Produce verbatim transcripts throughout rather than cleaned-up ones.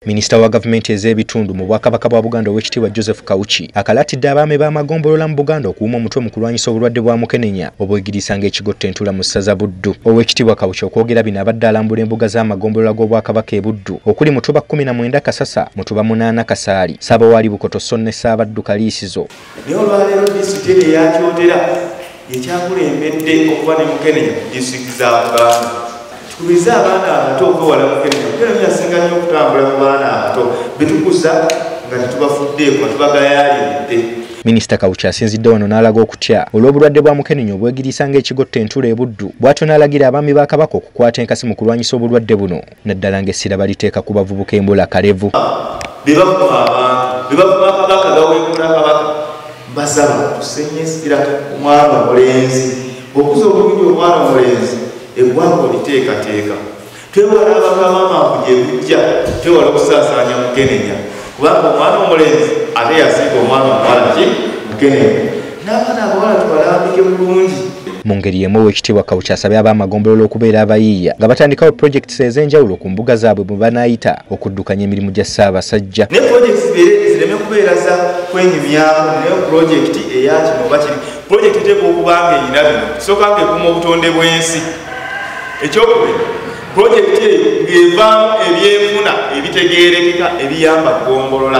Minisita wa gavumenti ez'ebitundu mu Bwakabaka bwa Buganda ow'ekitiibwa Joseph Kawuki akalatidde abaami b'amagombolola mu Buganda okuwuma omutwe mu kulwanyisa obulwadde bwa mukenenya obwegirisanga ekigotta entula mu ssaza Buddu. Ow'ekitiibwa Kawuki okwogera bino abadde alambula embuga z'amagombolola g'Obwakabaka e Buddu okuli Mutuba kkumi na mwenda Kasasa, Mutuba munaana Kasaali, Ssaabawaali Bukoto so ne Ssaabaddu Kaliisizo. Naye olwaleero disitulikiti eyakyotera ekyakulembedde okuba ne mukenenya ku disitulikiti za Buganda. Tukubiriza abaana abato okwewala mukenenya. Mukenenya asinga nnyo okutambula mu baana abato betukuza nga tetubafuddeeko nga tubagayaalidde. Minisita Kawuki asinzidde wano n'alaga okutya olw'obulwadde bwa mukenenya obwegirisanga ekigotta entula e Buddu, bw'atyo n'alagira abaami ba Kabaka okukwata enkasi mu kulwanyisa obulwadde buno, naddala ng'essira baliteeka ku bavubuka Embula Kalevu. Be bavuma abantu, be bavuma Kabaka gawemula Kabaka, basaba tusenyesira omwana omulenzi, okuza obulungi omwana omulenzi eggwanga oliteekateeka. Twewala abakamaama gye bujja, twewala okusaasaanya mukenenya, kubanga omwana omulenzi ate yasinga omwana omuwala ki mukenenya. N'abaana abawala tubalambike bulungi. Mu ngeri y'emu Oweekitiibwa Kawuki asabye ab'amagombolola okubeera abayiiya nga batandikawo projekiti ez'enjawulo ku mbuga zaabwe bwe banaayita okuddukanya emirimu gya Ssaabasajja. Ne projekiti zireme kubeera za kwenyumyamu, naye projekiti eya kino oba kiri. Projekiti teekwa okuba ng'erina bino, kisooka ng'ekuuma obutonde bw'ensi. Ekyokubiri, projekiti eyo ng'evaamu ebyenfuna ebitegeerekeka ebiyamba ggombolola.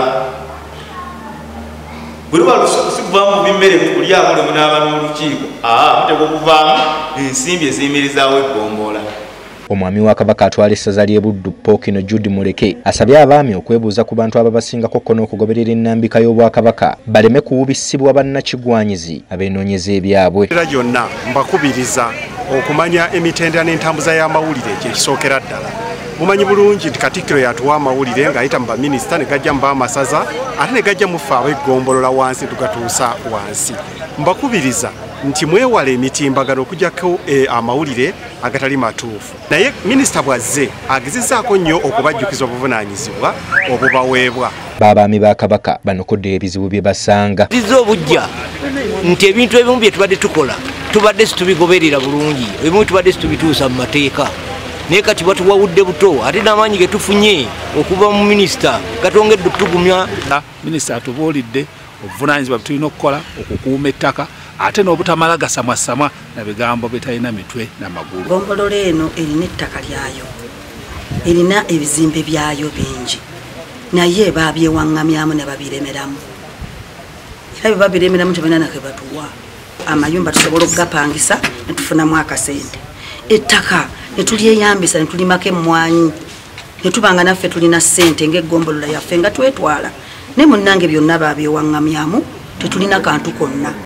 Bwe luba lusobosi kuvaamu bimmere kulya abole munaaba n'olukiiko, aa muteekwa okuvaamu ensimbi eziyimirizaawo eggombola. Omwami wa Kabaka atwala essaza ly'e Buddu Pookino Jude Muleke asabye abaami okwebuuza ku bantu ababasingako kko n'okugoberera ennambika y'Obwakabaka baleme kuwubisibwa bannakigwanyizi abeenoonyeza ebyabwe. Era gyonna mbakubiriza okumanya emitendera n'entambuza y'amawulire kyekisookera ddala. Mumanyi bulungi nti Katikkiro yatuwa amawulire ng'ayita mu baminisita ne gajja mu b'amasaza ate ne gajja mu ffe ab'eggombolola wansi tugatuusa wansi. Mbakubiriza nti mwewale emitimbagano okugyako e, amawulire agatali matuufu. Naye minisita bw'azze agezezzaako nnyo okubajjukiza obuvunaanyizibwa obubaweebwa. B'abaami ba Kabaka banokodde ebizibu bye basanga. Zizo obujja nti ebintu ebimu bye tubadde tukola tubadde situbigoberera bulungi, ebimu tubadde situbituusa mu mateeka. Naye kati batuwawudde buto ate n'amaanyi ge tufunye okuva mu minisita gatongedde okutugumya. Minisita atubuulidde obuvunaanyizibwa bwe tulina okukola okukuuma ettaka ate n'obutamala gasamwasamwa na bigambo bitalina mitwe n'amagulu. Ggombolola eno erina ettaka lyayo, erina ebizimbe byayo bingi, naye baabyewaŋŋamyamu ne babiremeramu. Era bye babiremeramu tebalina nake batuwa. Amayumba tusobola okugapangisa ne tufunamu akasente. Ettaka ne tulyeyambisa ne tulimako emmwanyi ne tubanga naffe tulina ssente ng'eggombolola yaffe nga twetwala. Ne munnange byonna baabyewaŋŋamyamu tetulina kantu konna.